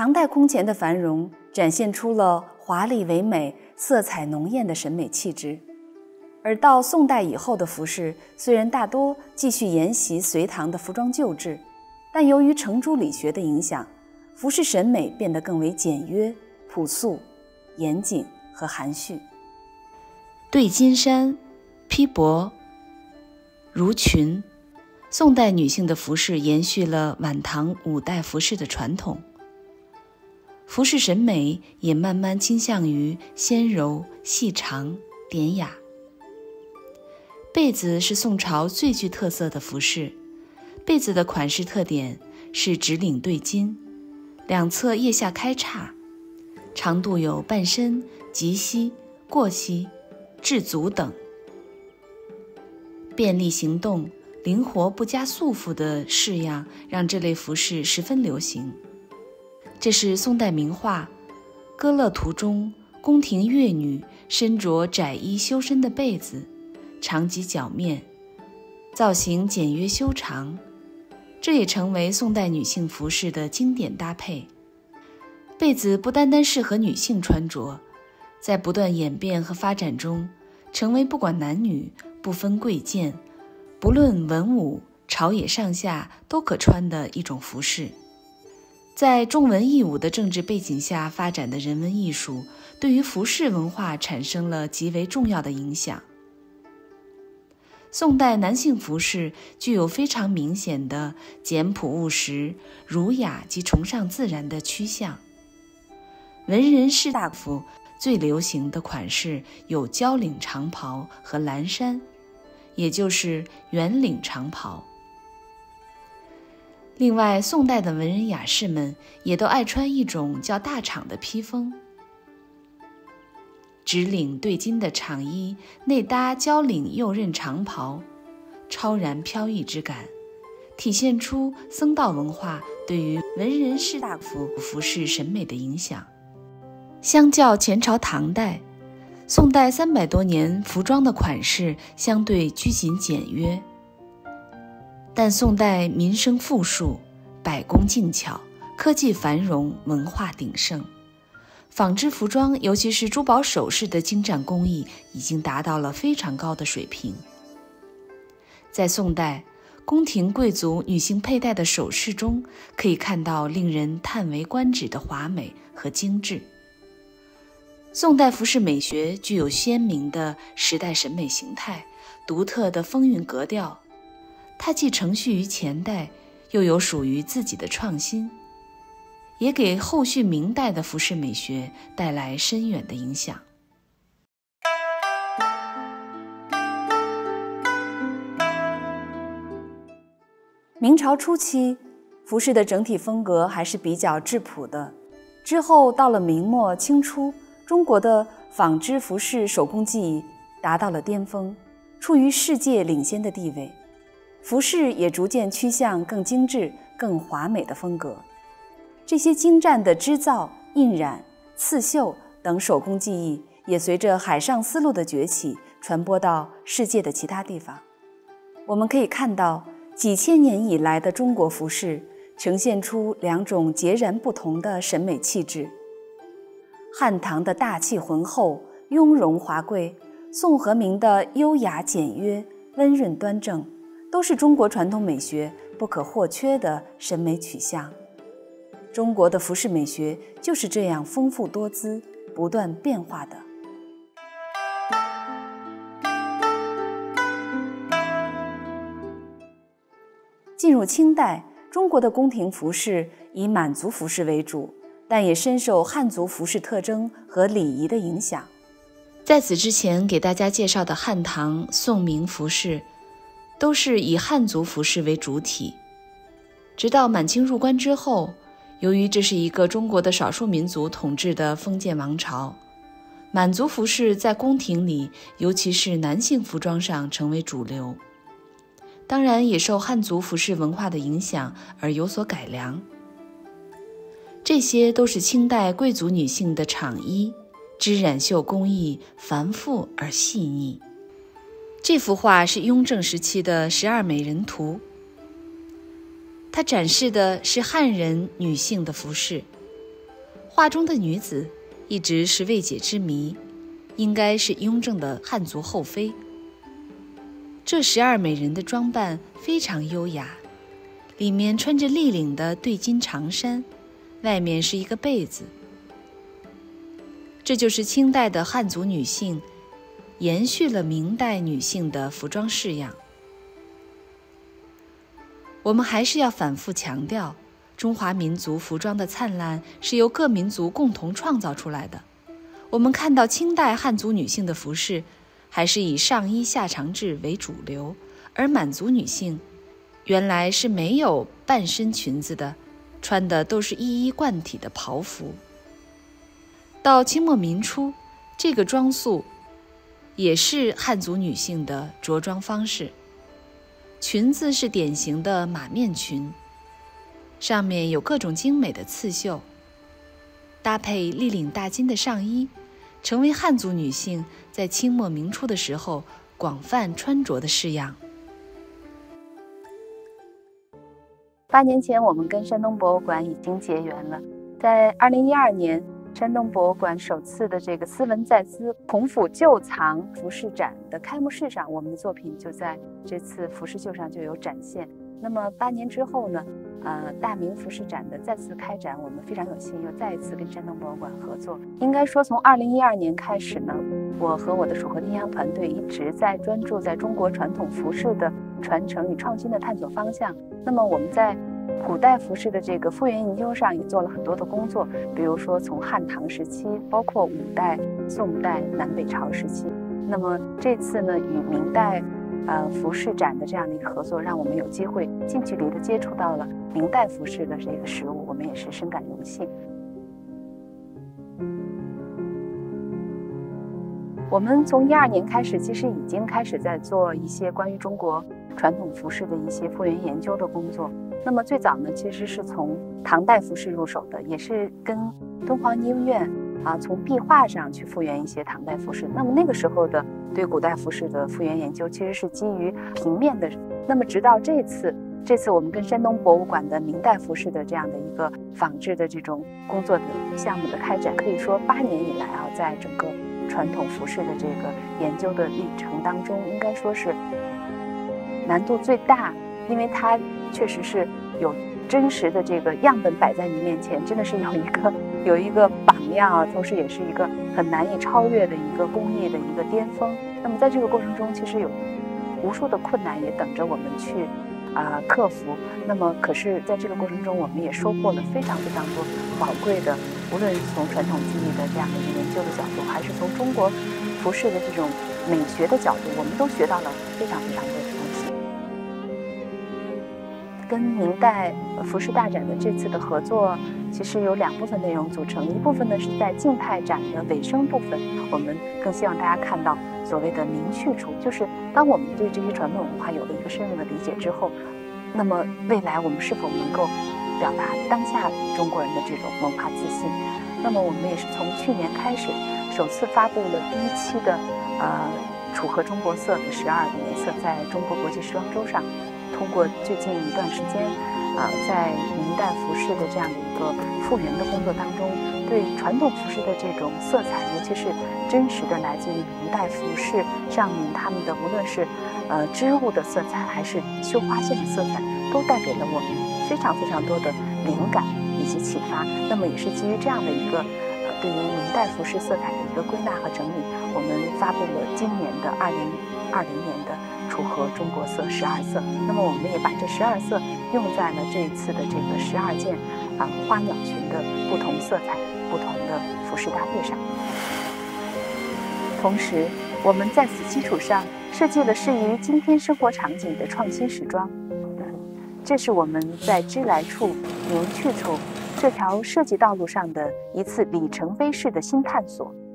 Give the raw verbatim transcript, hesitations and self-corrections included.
唐代空前的繁荣展现出了华丽唯美、色彩浓艳的审美气质。而到宋代以后的服饰，虽然大多继续沿袭隋唐的服装旧制，但由于程朱理学的影响，服饰审美变得更为简约、朴素、严谨和含蓄。 对襟衫、披帛、襦裙，宋代女性的服饰延续了晚唐五代服饰的传统，服饰审美也慢慢倾向于纤柔、细长、典雅。被子是宋朝最具特色的服饰，被子的款式特点是直领对襟，两侧腋下开叉，长度有半身、及膝、过膝、至足等。便利行动、灵活不加束缚的式样让这类服饰十分流行。这是宋代名画《歌乐图》中宫廷乐女身着窄衣修身的被子，长及脚面，造型简约修长，这也成为宋代女性服饰的经典搭配。被子不单单适合女性穿着，在不断演变和发展中，成为不管男女、不分贵贱、不论文武、朝野上下都可穿的一种服饰。在重文抑武的政治背景下发展的人文艺术，对于服饰文化产生了极为重要的影响。宋代男性服饰具有非常明显的简朴务实、儒雅及崇尚自然的趋向。文人士大夫最流行的款式有交领长袍和蓝衫，也就是圆领长袍。另外，宋代的文人雅士们也都爱穿一种叫大氅的披风，直领对襟的氅衣，内搭交领右衽长袍，超然飘逸之感，体现出僧道文化对于文人士大夫服饰审美的影响。相较前朝唐代，宋代三百多年服装的款式相对拘谨简约，但宋代民生富庶，百工精巧，科技繁荣，文化鼎盛，纺织服装尤其是珠宝首饰的精湛工艺已经达到了非常高的水平。在宋代，宫廷贵族女性佩戴的首饰中可以看到令人叹为观止的华美和精致。宋代服饰美学具有鲜明的时代审美形态，独特的风韵格调，它既承续于前代，又有属于自己的创新，也给后续明代的服饰美学带来深远的影响。 明朝初期，服饰的整体风格还是比较质朴的。之后到了明末清初，中国的纺织服饰手工技艺达到了巅峰，处于世界领先的地位。服饰也逐渐趋向更精致、更华美的风格。这些精湛的织造、印染、刺绣等手工技艺也随着海上丝路的崛起传播到世界的其他地方。我们可以看到，几千年以来的中国服饰呈现出两种截然不同的审美气质。汉唐的大气浑厚、雍容华贵，宋和明的优雅简约、温润端正，都是中国传统美学不可或缺的审美取向。中国的服饰美学就是这样丰富多姿、不断变化的。进入清代，中国的宫廷服饰以满族服饰为主，但也深受汉族服饰特征和礼仪的影响。 在此之前给大家介绍的汉唐、宋明服饰，都是以汉族服饰为主体。直到满清入关之后，由于这是一个中国的少数民族统治的封建王朝，满族服饰在宫廷里，尤其是男性服装上成为主流。当然也受汉族服饰文化的影响而有所改良。这些都是清代贵族女性的氅衣，织染绣工艺繁复而细腻。这幅画是雍正时期的十二美人图，它展示的是汉人女性的服饰。 画中的女子一直是未解之谜，应该是雍正的汉族后妃。这十二美人的装扮非常优雅，里面穿着立领的对襟长衫，外面是一个被子。这就是清代的汉族女性延续了明代女性的服装式样。我们还是要反复强调，中华民族服装的灿烂是由各民族共同创造出来的。我们看到清代汉族女性的服饰还是以上衣下长制为主流，而满族女性原来是没有半身裙子的，穿的都是一衣贯体的袍服。到清末民初，这个装束也是汉族女性的着装方式。裙子是典型的马面裙，上面有各种精美的刺绣，搭配立领大襟的上衣，成为汉族女性在清末明初的时候广泛穿着的式样。 八年前，我们跟山东博物馆已经结缘了。在二零一二年，山东博物馆首次的这个斯文在兹孔府旧藏服饰展的开幕式上，我们的作品就在这次服饰秀上就有展现。那么八年之后呢，呃，大明服饰展的再次开展，我们非常有幸又再一次跟山东博物馆合作。应该说，从二零一二年开始呢，我和我的楚河天香团队一直在专注在中国传统服饰的传承与创新的探索方向。那么我们在古代服饰的这个复原研究上也做了很多的工作，比如说从汉唐时期，包括五代、宋代、南北朝时期。那么这次呢，与明代呃服饰展的这样的一个合作，让我们有机会近距离的接触到了明代服饰的这个实物，我们也是深感荣幸。我们从一二年开始，其实已经开始在做一些关于中国传统服饰的一些复原研究的工作。那么最早呢，其实是从唐代服饰入手的，也是跟敦煌研究院啊，从壁画上去复原一些唐代服饰。那么那个时候的对古代服饰的复原研究，其实是基于平面的。那么直到这次，这次我们跟山东博物馆的明代服饰的这样的一个仿制的这种工作的项目的开展，可以说八年以来啊，在整个传统服饰的这个研究的历程当中，应该说是难度最大，因为它确实是有真实的这个样本摆在你面前，真的是有一个有一个榜样啊，同时也是一个很难以超越的一个工艺的一个巅峰。那么在这个过程中，其实有无数的困难也等着我们去啊、呃、克服。那么可是在这个过程中，我们也收获了非常非常多宝贵的，无论是从传统技艺的这样的一个研究的角度，还是从中国服饰的这种美学的角度，我们都学到了非常非常多的东西。跟明代服饰大展的这次的合作，其实有两部分内容组成。一部分呢是在静态展的尾声部分，我们更希望大家看到所谓的明去处，就是当我们对这些传统文化有了一个深入的理解之后，那么未来我们是否能够表达当下中国人的这种文化自信？那么我们也是从去年开始，首次发布了第一期的呃楚河中国色的十二个颜色，在中国国际时装周上。通过最近一段时间，啊、呃，在明代服饰的这样的一个复原的工作当中，对传统服饰的这种色彩，尤其是真实的来自于明代服饰上面他们的无论是呃织物的色彩，还是绣花线的色彩，都带给了我们非常非常多的灵感以及启发。那么也是基于这样的一个呃对于明代服饰色彩的一个归纳和整理，我们发布了今年的二零二零年的楚河中国色十二色。那么我们也把这十二色用在了这一次的这个十二件啊花鸟裙的不同色彩、不同的服饰搭配上。同时，我们在此基础上设计了适宜今天生活场景的创新时装。这是我们在知来处、明去处这条设计道路上的一次里程碑式的新探索。